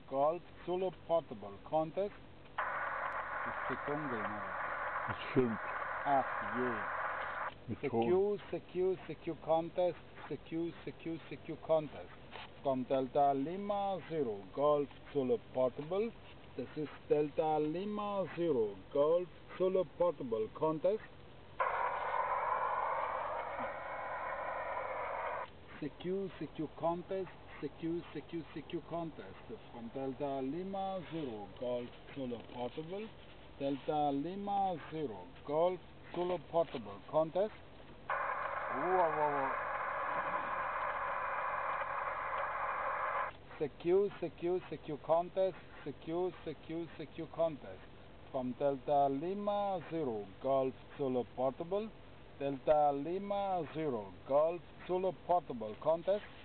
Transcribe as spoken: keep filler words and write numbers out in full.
Golf Zulu Portable Contest. Ist die dunkel, ne? Das stimmt. Ach je. Mit C Ton. Q, C Q, C Q Contest, C Q, C Q, C Q Contest. From Delta Lima Zero Golf Zulu Portable. This is Delta Lima Zero Golf Zulu Portable Contest. C Q, C Q Contest, C Q, C Q, C Q Contest. From Delta Lima Zero Golf Zulu Portable. Delta Lima Zero Golf Zulu Portable Contest. Whoa, whoa, whoa. C Q, C Q, C Q Contest, C Q, C Q, C Q Contest. From Delta Lima Zero Golf Zulu Portable. Delta Lima Zero Golf Zulu Portable Contest.